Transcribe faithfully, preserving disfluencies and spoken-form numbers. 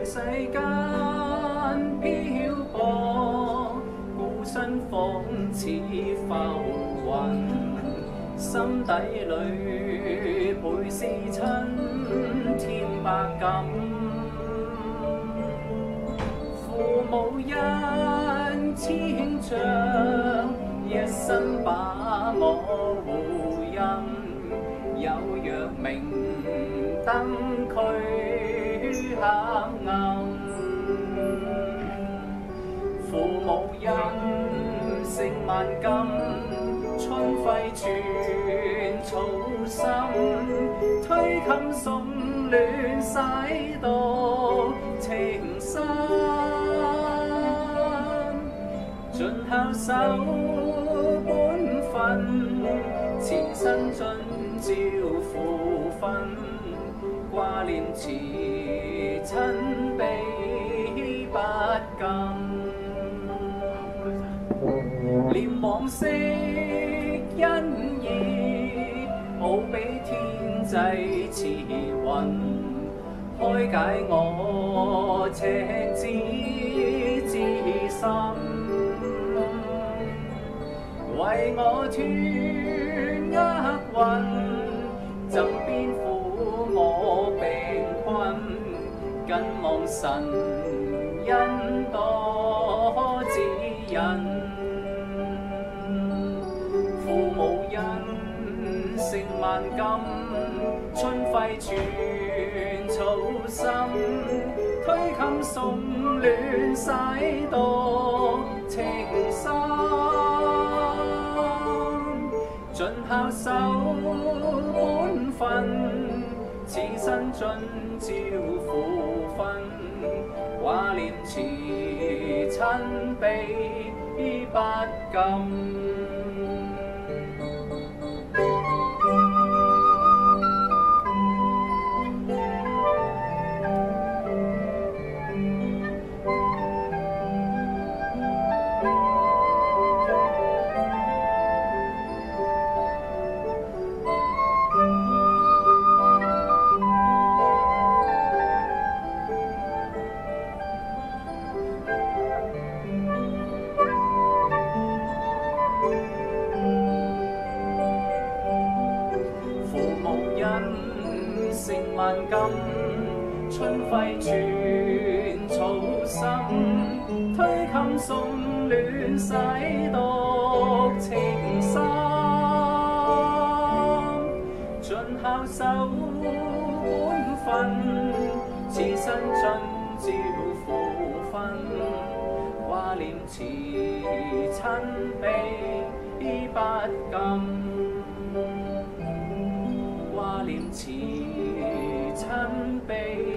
在世間漂泊，孤身仿似浮雲，心底裏倍思親，添百感。父母恩千丈，一生把我護蔭，有若明燈驅黑暗。父母恩勝萬金，春暉寸草心，推襟送暖洗度情深。盡孝守本分，此生盡照父訓，掛念慈親悲不禁。念往昔恩義，奧比天際慈雲，開解我赤子之心。為我脫厄運，枕邊撫我病困，緊望神恩多指引。父母恩勝萬金，春暉寸草心，推襟送暖洗度情深。盡孝守本分，此生盡照父訓，掛念慈親悲不禁。勝萬金，春暉寸草心，推襟送暖洗度情深。盡孝守本分，此生盡照父訓，掛念慈親悲不禁。掛念慈親悲。